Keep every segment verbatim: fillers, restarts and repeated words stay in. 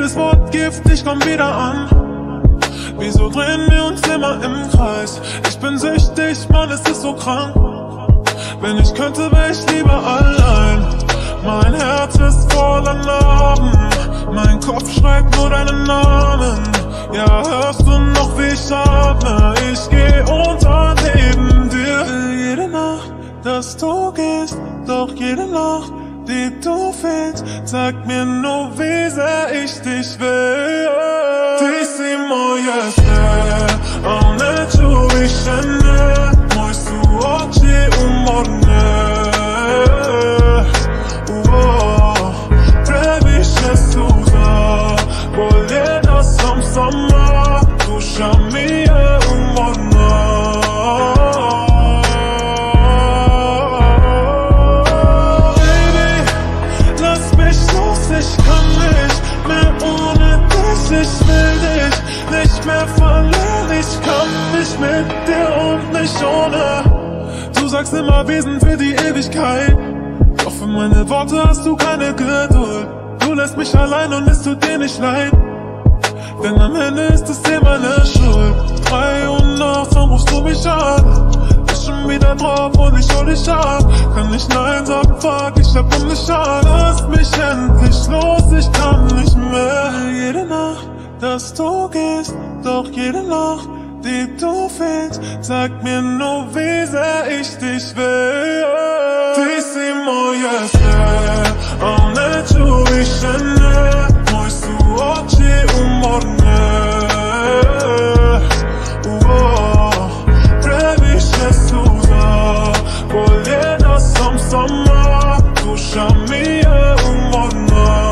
jedes Wort Gift, ich komm wieder an. Wieso drehen wir uns immer im Kreis? Ich bin süchtig, Mann, es ist so krank. Wenn ich könnte, wär ich lieber allein. Mein Herz ist voller Narben, mein Kopf schreit nur deinen Namen. Ja, hörst du noch, wie ich atme? Ich geh unter neben dir. Jede Nacht, dass du gehst, doch jede Nacht, die du fehlst, zeigt mir nur, wie sehr ich dich will. Tissimo, yes, one czujesz mój oczy umorne. Prawie się suza, bo leda sam sama, dusza mi je umorna. Baby, lass mich los, ich kann nicht mehr ohne dich, ich will dich nicht mehr verlieren, ich kann nicht mit dir und nicht ohne. Du sagst immer, wir sind für die Ewigkeit, doch für meine Worte hast du keine Geduld. Du lässt mich allein und es tut dir nicht leid, denn am Ende ist es dir meine Schuld. Drei Uhr nachts, dann rufst du mich an, bist schon wieder drauf und ich hol dich ab. Kann nicht nein sagen, fuck, ich hab um dich an. Lass mich endlich los, ich kann nicht mehr. Jede Nacht, dass du gehst, doch jede Nacht, die du fehlst, zeigt mir nur, wie sehr ich dich will. Tissimo, yes, one czujesz mój oczy umorne. Prawie się suza, bo leda sam sama, dusza mi je umorna.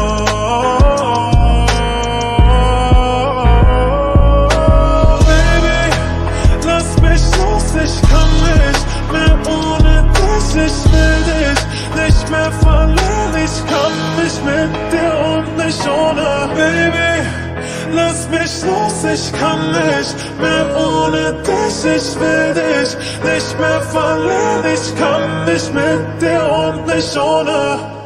Ich kann nicht mehr ohne dich, ich will dich nicht mehr verlieren, ich kann nicht mit dir und nicht ohne. Baby, lass mich los, ich kann nicht mehr ohne dich, ich will dich nicht mehr verlieren, ich kann nicht mit dir und nicht ohne.